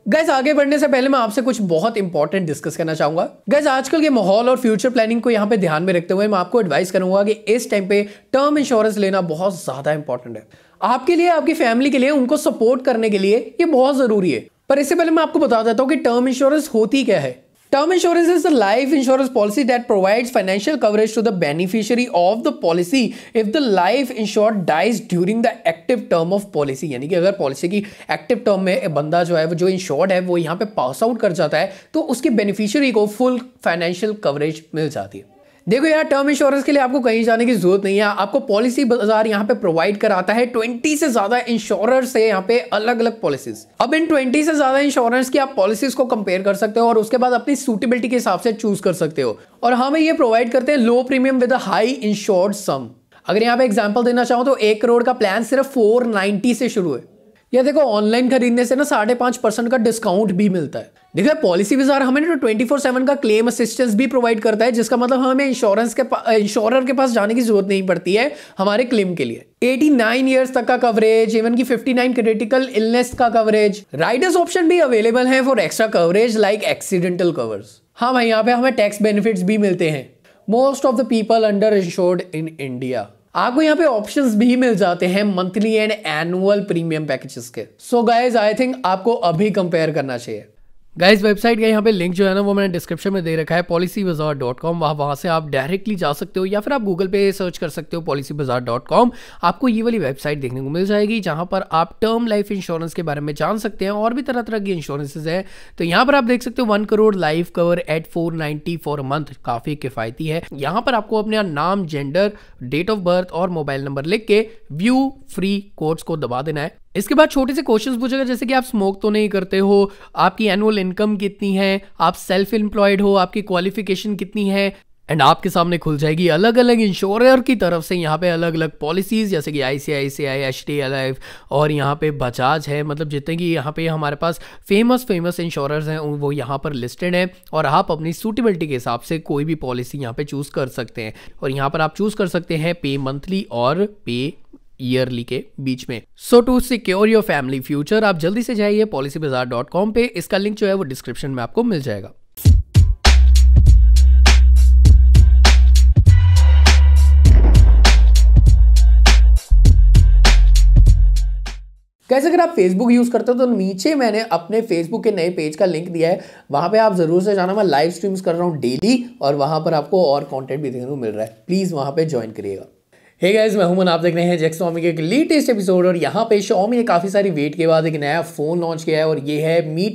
Guys आगे बढ़ने से पहले मैं आपसे कुछ बहुत इंपॉर्टेंट डिस्कस करना चाहूंगा। गाइस आजकल के माहौल और फ्यूचर प्लानिंग को यहाँ पे ध्यान में रखते हुए मैं आपको एडवाइस करूंगा कि इस टाइम पे टर्म इंश्योरेंस लेना बहुत ज्यादा इंपॉर्टेंट है आपके लिए, आपकी फैमिली के लिए, उनको सपोर्ट करने के लिए ये बहुत जरूरी है। पर इससे पहले मैं आपको बता देता हूं कि टर्म इंश्योरेंस होती क्या है। Term insurance is a life insurance policy that provides financial coverage to the beneficiary of the policy if the life insured dies during the active term of policy। यानी कि अगर पॉलिसी की active term में बंदा जो है वो जो इंश्योर्ड है वो यहाँ पे पास आउट कर जाता है तो उसके बेनिफिशियरी को फुल फाइनेंशियल कवरेज मिल जाती है। देखो यार, टर्म इंश्योरेंस के लिए आपको कहीं जाने की जरूरत नहीं है। आपको पॉलिसी बाजार यहाँ पे प्रोवाइड कराता है 20 से ज्यादा इंश्योरर्स से यहाँ पे अलग अलग पॉलिसीज। अब इन 20 से ज्यादा इंश्योरेंस की आप पॉलिसीज को कंपेयर कर सकते हो और उसके बाद अपनी सूटेबिलिटी के हिसाब से चूज कर सकते हो। और हमें ये प्रोवाइड करते हैं low premium with high insured sum. अगर यहाँ पे एग्जाम्पल देना चाहूँ तो 1 करोड़ का प्लान सिर्फ 490 से शुरू है। या देखो ऑनलाइन खरीदने से ना 5.5% का डिस्काउंट भी मिलता है। देखो पॉलिसी बाजार हमें तो 24/7 का क्लेम असिस्टेंस भी प्रोवाइड करता है, जिसका मतलब हमें इंश्योरर के पास जाने की जरूरत नहीं पड़ती है हमारे क्लेम के लिए। 89 ईयर्स तक का कवरेज, इवन की 59 क्रिटिकल इलनेस का कवरेज। राइडर्स ऑप्शन भी अवेलेबल है for extra coverage like accidental covers. हाँ भाई, यहाँ पे हमें टैक्स बेनिफिट्स भी मिलते हैं। Most of the people under insured in India. आपको यहाँ पे ऑप्शंस भी मिल जाते हैं monthly and annual premium packages के। सो गाइज आई थिंक आपको अभी कंपेयर करना चाहिए। गाइज वेबसाइट का यहाँ पे लिंक जो है ना वो मैंने डिस्क्रिप्शन में दे रखा है policybazaar.com। वहाँ से आप डायरेक्टली जा सकते हो या फिर आप गूगल पे सर्च कर सकते हो policybazaar.com। आपको ये वाली वेबसाइट देखने को मिल जाएगी जहाँ पर आप टर्म लाइफ इंश्योरेंस के बारे में जान सकते हैं और भी तरह तरह की इंश्योरेंसेज हैं। तो यहाँ पर आप देख सकते हो 1 crore life cover at 490 for month, काफ़ी किफ़ायती है। यहाँ पर आपको अपना नाम, जेंडर, डेट ऑफ बर्थ और मोबाइल नंबर लिख के व्यू फ्री कोड्स को दबा देना है। इसके बाद छोटे से क्वेश्चंस पूछेगा जैसे कि आप स्मोक तो नहीं करते हो, आपकी एनुअल इनकम कितनी है, आप सेल्फ एम्प्लॉयड हो, आपकी क्वालिफिकेशन कितनी है। एंड आपके सामने खुल जाएगी अलग अलग इंश्योरर की तरफ से यहाँ पे अलग अलग पॉलिसीज जैसे कि ICICI, HDFC लाइफ और यहाँ पे बजाज है। मतलब जितने की यहाँ पे हमारे पास फेमस इंश्योरर्स हैं वो यहाँ पर लिस्टेड हैं और आप अपनी सूटेबिलिटी के हिसाब से कोई भी पॉलिसी यहाँ पे चूज कर सकते हैं। और यहाँ पर आप चूज कर सकते हैं पे मंथली और पे ईयरली के बीच में। So to secure your family future आप जल्दी से जाइए policybazaar.com पे। इसका लिंक जो है वो डिस्क्रिप्शन में आपको मिल जाएगा। कैसे अगर आप फेसबुक यूज करते हो तो नीचे मैंने अपने फेसबुक के नए पेज का लिंक दिया है, वहां पे आप जरूर से जाना। मैं लाइव स्ट्रीम्स कर रहा हूँ डेली और वहां पर आपको और कंटेंट भी देखने को मिल रहा है, प्लीज वहां पे ज्वाइन करिएगा। हे गाइस, मैं हुमन, आप देख रहे हैं Xiaomi के एक लेटेस्ट एपिसोड। और यहाँ पे Xiaomi ने काफ़ी सारी वेट के बाद एक नया फ़ोन लॉन्च किया है और ये है Mi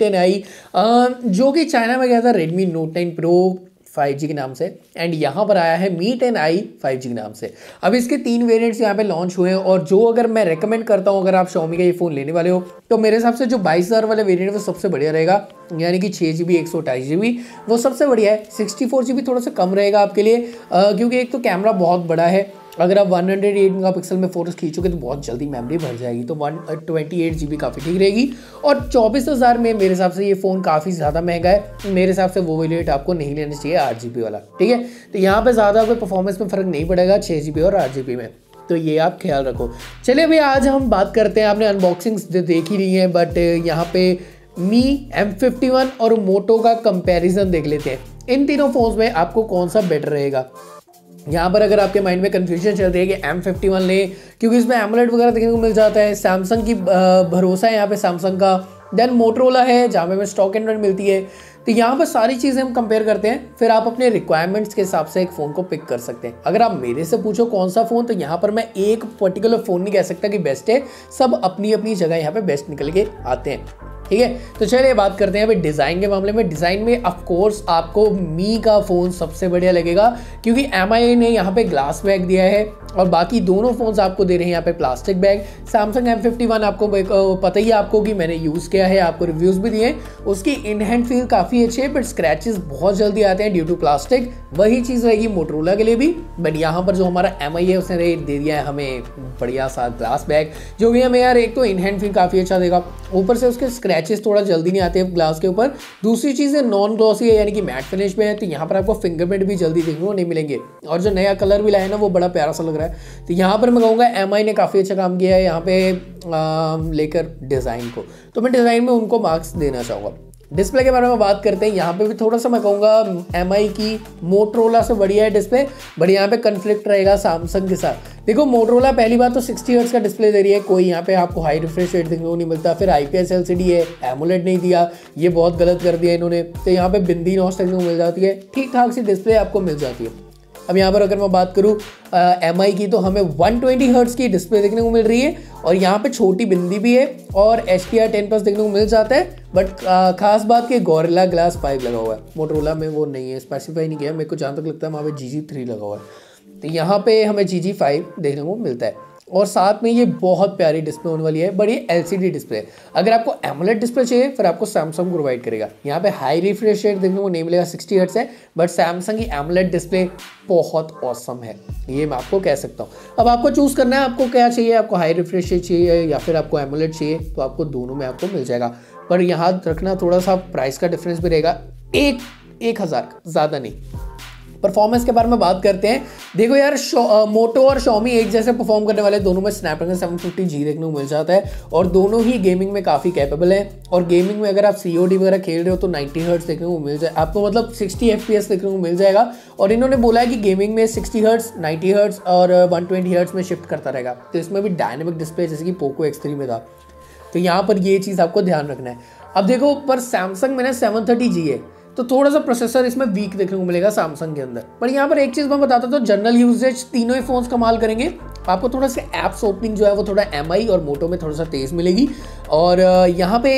10i जो कि चाइना में गया था Redmi Note 9 Pro 5G के नाम से, एंड यहाँ पर आया है Mi 10i 5G के नाम से। अब इसके 3 वेरिएंट्स यहाँ पे लॉन्च हुए हैं और जो अगर मैं रेकमेंड करता हूँ अगर आप Xiaomi का ये फ़ोन लेने वाले हो तो मेरे हिसाब से जो 22,000 वाला वेरिएंट वो सबसे बढ़िया रहेगा, यानी कि 6GB 128GB वो सबसे बढ़िया है। 64GB थोड़ा सा कम रहेगा आपके लिए क्योंकि एक तो कैमरा बहुत बड़ा है। अगर आप 108 मेगापिक्सल में फोटोज खींचोगे तो बहुत जल्दी मेमोरी भर जाएगी, तो 128GB काफ़ी ठीक रहेगी। और 24,000 में मेरे हिसाब से ये फ़ोन काफ़ी ज़्यादा महंगा है। मेरे हिसाब से वो वेरिएंट आपको नहीं लेना चाहिए 8GB वाला, ठीक है। तो यहाँ पे ज़्यादा कोई परफॉर्मेंस में फ़र्क नहीं पड़ेगा 6GB और 8GB में, तो ये आप ख्याल रखो। चलिए भाई आज हम बात करते हैं, आपने अनबॉक्सिंग्स देख ही रही हैं बट यहाँ पे Mi M51 और मोटो का कंपैरिजन देख लेते हैं। इन तीनों फोन्स में आपको कौन सा बेटर रहेगा। यहाँ पर अगर आपके माइंड में कंफ्यूजन चल रही है कि M51 ले क्योंकि इसमें एमोलेड वगैरह देखने को मिल जाता है, सैमसंग की भरोसा है यहाँ पे सैमसंग का, देन मोटरोला है जहाँ पे स्टॉक एंड्रॉइड मिलती है। तो यहाँ पर सारी चीज़ें हम कंपेयर करते हैं, फिर आप अपने रिक्वायरमेंट्स के हिसाब से एक फ़ोन को पिक कर सकते हैं। अगर आप मेरे से पूछो कौन सा फ़ोन, तो यहाँ पर मैं एक पर्टिकुलर फ़ोन नहीं कह सकता कि बेस्ट है, सब अपनी अपनी जगह यहाँ पे बेस्ट निकल के आते हैं, ठीक है। तो चलिए बात करते हैं अभी डिज़ाइन के मामले में। डिज़ाइन में ऑफ कोर्स आपको मी का फ़ोन सबसे बढ़िया लगेगा क्योंकि MI ने यहाँ पे ग्लास बैग दिया है और बाकी दोनों फोन्स आपको दे रहे हैं यहाँ पे प्लास्टिक बैग। सैमसंग M51 आपको पता ही है आपको कि मैंने यूज़ किया है, आपको रिव्यूज़ भी दिए, उसकी इन हैंड फील काफ़ी अच्छी है बट स्क्रैचेस बहुत जल्दी आते हैं ड्यू टू प्लास्टिक। वही चीज़ रहेगी मोटरोला के लिए भी, बट यहाँ पर जो हमारा MI है उसने दे दिया है हमें बढ़िया सा ग्लास बैग जो भी हमें यार एक तो इन हैंड फील काफ़ी अच्छा देगा, ऊपर से उसके स्क्रैच स्क्रैचेस थोड़ा जल्दी नहीं आते हैं ग्लास के ऊपर। दूसरी चीज़ है नॉन ग्लॉसी है, यानी कि मैट फिनिश में है, तो यहाँ पर आपको फिंगरप्रिंट भी जल्दी देखने को नहीं मिलेंगे। और जो नया कलर भी लाया है ना वो बड़ा प्यारा सा लग रहा है। तो यहाँ पर मैं कहूँगा एमआई ने काफ़ी अच्छा काम किया है यहाँ पे लेकर डिज़ाइन को, तो मैं डिज़ाइन में उनको मार्क्स देना चाहूँगा। डिस्प्ले के बारे में बात करते हैं, यहाँ पे भी थोड़ा सा मैं कहूँगा एमआई की मोटरोला से बढ़िया है डिस्प्ले, बट यहाँ पे कन्फ्लिक्ट रहेगा सैमसंग के साथ। देखो मोटरोला पहली बात तो 60 हर्ट्ज का डिस्प्ले दे रही है, कोई यहाँ पे आपको हाई रिफ्रेश रेट देखने को नहीं मिलता। फिर IPS LCD है, एमोलेड नहीं दिया, ये बहुत गलत कर दिया इन्होंने। तो यहाँ पे बिंदी नॉच देखने को मिल जाती है, ठीक ठाक सी डिस्प्ले आपको मिल जाती है। अब यहाँ पर अगर मैं बात करूँ एमआई की, तो हमें 120 हर्ट्ज की डिस्प्ले देखने को मिल रही है, और यहाँ पे छोटी बिंदी भी है, और HDR 10+ देखने को मिल जाता है। बट खास बात कि गोरिल्ला ग्लास 5 लगा हुआ है, मोटरोला में वो नहीं है, स्पेसिफाई नहीं किया। मेरे को जहाँ तक लगता है वहाँ पे GG3 लगा हुआ है, तो यहाँ पे हमें GG5 देखने को मिलता है। और साथ में ये बहुत प्यारी डिस्प्ले होने वाली है, बड़ी LCD डिस्प्ले। अगर आपको एमोलेड डिस्प्ले चाहिए फिर आपको सैमसंग प्रोवाइड करेगा। यहाँ पे हाई रिफ्रेश रेट देखने को नहीं मिलेगा, 60 हर्ट्ज है, बट सैमसंग की एमोलेड डिस्प्ले बहुत ऑसम है, ये मैं आपको कह सकता हूँ। अब आपको चूज़ करना है आपको क्या चाहिए, आपको हाई रिफ्रेश रेट चाहिए या फिर आपको एमोलेड चाहिए, तो आपको दोनों में आपको मिल जाएगा। पर यहाँ रखना थोड़ा सा प्राइस का डिफरेंस भी रहेगा, 1,000 ज़्यादा नहीं। परफॉर्मेंस के बारे में बात करते हैं। देखो यार मोटो और Xiaomi एक जैसे परफॉर्म करने वाले, दोनों में स्नैपड्रैगन 750G देखने को मिल जाता है, और दोनों ही गेमिंग में काफ़ी कैपेबल है। और गेमिंग में अगर आप COD वगैरह खेल रहे हो तो 90 हर्ट्ज देखने को मिल जाए आपको, मतलब 60 FPS देखने को मिल जाएगा। और इन्होंने बोला है कि गेमिंग में 60 हर्ट्ज, 90 हर्ट्ज और 120 हर्ट्ज में शिफ्ट करता रहेगा। तो इसमें भी डायनेमिक डिस्प्ले जैसे कि पोको X3 में था, तो यहाँ पर ये चीज़ आपको ध्यान रखना है। अब देखो पर सैमसंग में ना 730G है, तो थोड़ा सा प्रोसेसर इसमें वीक देखने को मिलेगा सैमसंग के अंदर। पर यहाँ पर एक चीज़ मैं बताता हूँ, तो जनरल यूजेज तीनों ही फोन्स कमाल करेंगे। आपको थोड़ा सा ऐप्स ओपनिंग जो है वो थोड़ा एमआई और मोटो में थोड़ा सा तेज़ मिलेगी। और यहाँ पे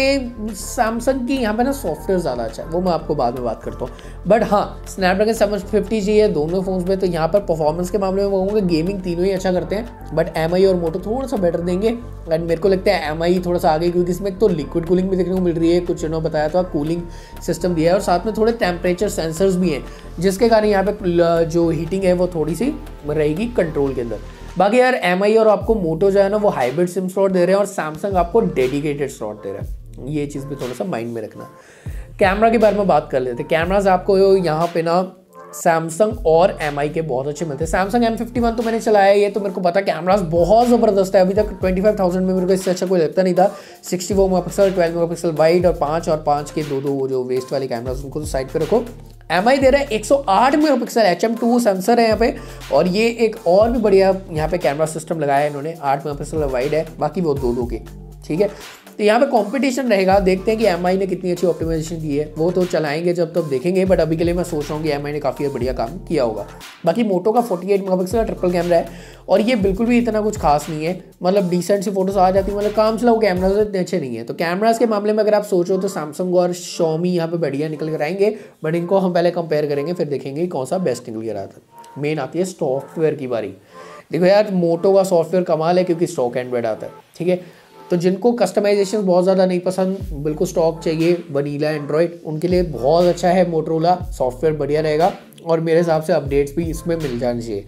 सैमसंग की यहाँ पे ना सॉफ्टवेयर ज़्यादा अच्छा है, वो मैं आपको बाद में बात करता हूँ। बट हाँ स्नैपड्रैगन 750G है दोनों फोन्स में, तो यहाँ पर परफॉर्मेंस के मामले में मैं कहूँगा गेमिंग तीनों ही अच्छा करते हैं, बट एमआई और मोटो थोड़ा सा बेटर देंगे। एंड मेरे को लगता है एमआई थोड़ा सा आगे, क्योंकि इसमें तो लिक्विड कूलिंग भी देखने को मिल रही है, कुछ इन्होंने बताया था कूलिंग सिस्टम दिया है, और साथ में थोड़े टेम्परेचर सेंसर्स भी हैं, जिसके कारण यहाँ पे जो हीटिंग है वो थोड़ी सी रहेगी कंट्रोल के अंदर। बाकी यार एमआई और आपको मोटो जो है ना वो हाइब्रिड सिम स्लॉट दे रहे हैं, और सैमसंग आपको डेडिकेटेड स्लॉट दे रहा है, ये चीज़ भी थोड़ा सा माइंड में रखना। कैमरा के बारे में बात कर लेते हैं। कैमराज आपको यहाँ पे ना सैमसंग और एमआई के बहुत अच्छे मिलते हैं। सैमसंग M51 तो मैंने चलाया है, ये तो मेरे को पता कैमरास बहुत ज़बरदस्त है। अभी तक 25,000 में मेरे को इससे अच्छा कोई लगता नहीं था। 64 मेगापिक्सल, 12 मेगापिक्सल वाइड और 5 के दो जो वेस्ट वाले कैमरास उनको तो साइड पे रखो। एमआई दे रहा है 108 मेगापिक्सल HM2 सेंसर है यहाँ पे, और ये एक और भी बढ़िया यहाँ पे कैमरा सिस्टम लगाया है इन्होंने, 8 मेगापिक्सल वाइड है, बाकी वो दो के, ठीक है। तो यहाँ पे कंपटीशन रहेगा, देखते हैं कि एमआई ने कितनी अच्छी ऑप्टिमाइजेशन की है, वो तो चलाएंगे जब तब देखेंगे। बट अभी के लिए मैं सोच रहा हूँ कि एमआई ने काफ़ी बढ़िया काम किया होगा। बाकी मोटो का 48 मेगापिक्सल का ट्रिपल कैमरा है, और ये बिल्कुल भी इतना कुछ खास नहीं है, मतलब डिसेंट सी फोटोज आ जाती है, मतलब काम चलाओ कैमराज इतने अच्छे नहीं है। तो कैमराज के मामले में अगर आप सोचो तो सैमसंग और Xiaomi यहाँ पे बढ़िया निकल कर आएंगे, बट इनको हम पहले कंपेयर करेंगे, फिर देखेंगे कौन सा बेस्ट निकल कर आता है। मेन आती है सॉफ्टवेयर की बारी। देखो यार मोटो का सॉफ्टवेयर कमाल है, क्योंकि स्टॉक एंड्रॉइड आता है, ठीक है। तो जिनको कस्टमाइजेशन बहुत ज़्यादा नहीं पसंद, बिल्कुल स्टॉक चाहिए वनीला एंड्रॉइड, उनके लिए बहुत अच्छा है मोटरोला, सॉफ्टवेयर बढ़िया रहेगा, और मेरे हिसाब से अपडेट्स भी इसमें मिल जाने चाहिए।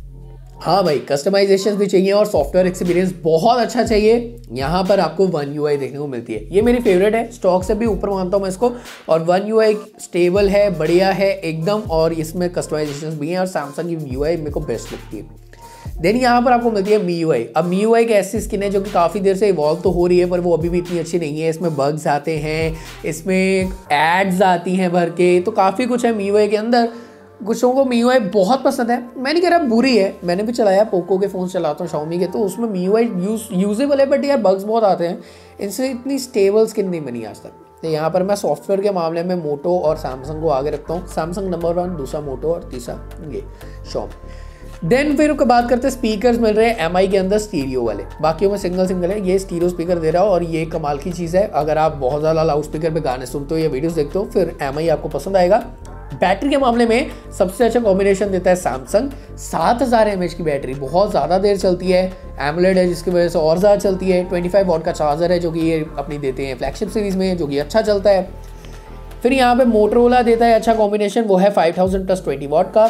हाँ भाई कस्टमाइजेशन भी चाहिए और सॉफ्टवेयर एक्सपीरियंस बहुत अच्छा चाहिए। यहाँ पर आपको One UI देखने को मिलती है, ये मेरी फेवरेट है, स्टॉक से भी ऊपर मानता हूँ मैं इसको। और One UI स्टेबल है, बढ़िया है एकदम, और इसमें कस्टमाइजेशन भी हैं, और सैमसंग की UI मेरे को बेस्ट लगती है। देन यहाँ पर आपको मिलती है MIUI। अब MIUI एक ऐसी स्किन है जो कि काफ़ी देर से इवॉल्व तो हो रही है, पर वो अभी भी इतनी अच्छी नहीं है। इसमें बग्स आते हैं, इसमें एड्स आती हैं भर के, तो काफ़ी कुछ है MIUI के अंदर। कुछ लोगों को MIUI बहुत पसंद है, मैं नहीं कह रहा बुरी है, मैंने भी चलाया, पोको के फ़ोन चलाता हूँ Xiaomi के, तो उसमें MIUI यूजेबल है, बट यार बग्स बहुत आते हैं, इनसे इतनी स्टेबल स्किन नहीं बनी आज तक। तो यहाँ पर मैं सॉफ्टवेयर के मामले में मोटो और सैमसंग को आगे रखता हूँ। सैमसंग नंबर 1, दूसरा मोटो और तीसरा ये Xiaomi। देन फिर बात करते हैं स्पीकर्स मिल रहे हैं एमआई के अंदर स्टीरियो वाले, बाकियों में सिंगल है, ये स्टीरियो स्पीकर दे रहा हो, और ये कमाल की चीज़ है। अगर आप बहुत ज़्यादा लाउड स्पीकर पे गाने सुनते हो या वीडियोस देखते हो फिर एमआई आपको पसंद आएगा। बैटरी के मामले में सबसे अच्छा कॉम्बिनेशन देता है सैमसंग, 7000 mAh की बैटरी बहुत ज़्यादा देर चलती है, एमोलेड है जिसकी वजह से और ज़्यादा चलती है। 25 वॉट का चार्जर है जो कि ये अपनी देते हैं फ्लैगशिप सीरीज़ में, जो कि अच्छा चलता है। फिर यहाँ पे मोटरोला देता है अच्छा कॉम्बिनेशन, वो है 5000 + 20 वॉट का,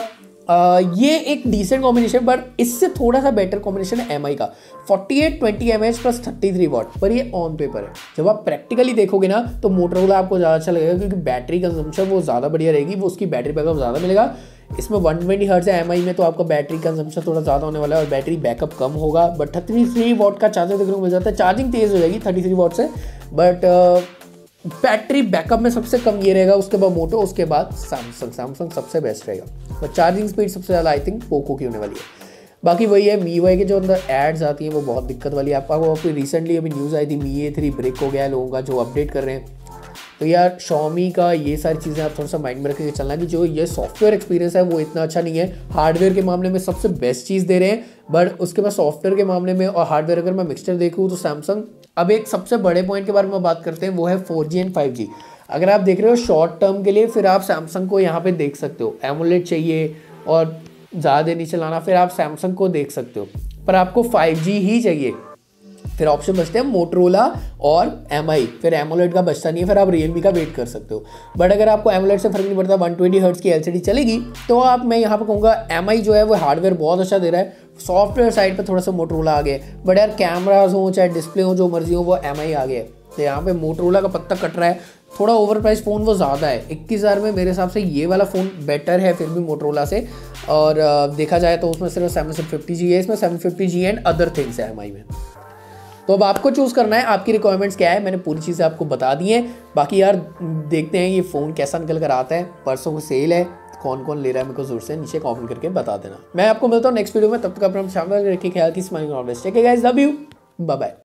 ये एक डिसेंट कॉम्बिनेशन, बट इससे थोड़ा सा बेटर कॉम्बिनेशन है एमआई का 4820 mAh प्लस 33 वॉट, पर ये ऑन पेपर है। जब आप प्रैक्टिकली देखोगे ना तो मोटरोला आपको ज़्यादा अच्छा लगेगा, क्योंकि बैटरी कंजम्पशन वो ज़्यादा बढ़िया रहेगी, वो उसकी बैटरी बैकअप ज़्यादा मिलेगा। इसमें 120 हर्ट्ज है एमआई में, तो आपका बैटरी कंजम्पशन थोड़ा ज़्यादा होने वाला है और बैटरी बैकअप कम होगा। बट 33 वॉट का चार्जर देखने को मिल जाता है, चार्जिंग तेज़ हो जाएगी 33 वॉट से, बट बैटरी बैकअप में सबसे कम ये रहेगा। उसके बाद मोटो, उसके बाद सैमसंग सबसे बेस्ट रहेगा। बट चार्जिंग स्पीड सबसे ज़्यादा आई थिंक पोको की होने वाली है। बाकी वही है, MIUI के जो अंदर एड्स आती हैं वो बहुत दिक्कत वाली है। आपको रिसेंटली अभी न्यूज़ आई थी Mi A3 ब्रेक हो गया है लोगों का, जो अपडेट कर रहे हैं। तो यार Xiaomi का ये सारी चीज़ें आप थोड़ा सा माइंड में रख के चलना कि जो ये सॉफ्टवेयर एक्सपीरियंस है वो इतना अच्छा नहीं है। हार्डवेयर के मामले में सबसे बेस्ट चीज़ दे रहे हैं, बट उसके बाद सॉफ्टवेयर के मामले में और हार्डवेयर अगर मैं मिक्सचर देखूँ तो सैमसंग। अब एक सबसे बड़े पॉइंट के बारे में बात करते हैं, वो है 4G एंड 5G। अगर आप देख रहे हो शॉर्ट टर्म के लिए, फिर आप सैमसंग को यहाँ पे देख सकते हो। एमोलेड चाहिए और ज़्यादा देर नहीं चलाना, फिर आप सैमसंग को देख सकते हो। पर आपको 5G ही चाहिए, फिर ऑप्शन बचते हैं मोटरोला और MI, फिर एमोलेड का बचता नहीं है, फिर आप रियलमी का वेट कर सकते हो। बट अगर आपको एमोलेड से फर्क नहीं पड़ता, 120 हर्ट्ज की LCD चलेगी, तो आप, मैं यहाँ पे कहूँगा MI जो है वो हार्डवेयर बहुत अच्छा दे रहा है। सॉफ्टवेयर साइड पे थोड़ा सा मोटरोला आ गया है, बट यार कैमराज हो चाहे डिस्प्ले हो जो मर्जी हो वो MI आ गया है। तो यहाँ पे मोटरोला का पत्ता कट रहा है। थोड़ा ओवर प्राइस फ़ोन वो ज़्यादा है, 21,000 में मेरे हिसाब से ये वाला फ़ोन बेटर है फिर भी मोटरोला से। और देखा जाए तो उसमें सिर्फ 750G है, इसमें 750G एंड अदर थिंग्स है MI में। तो अब आपको चूज़ करना है आपकी रिक्वायरमेंट्स क्या है। मैंने पूरी चीज़ें आपको बता दी हैं। बाकी यार देखते हैं ये फ़ोन कैसा निकल कर आता है। परसों को सेल है, कौन कौन ले रहा है मेरे को जरूर से नीचे कमेंट करके बता देना। मैं आपको मिलता हूँ नेक्स्ट वीडियो में, तब तक अपना ख्याल रखिए, ख्याल की smiling always take care guys, love you, bye bye.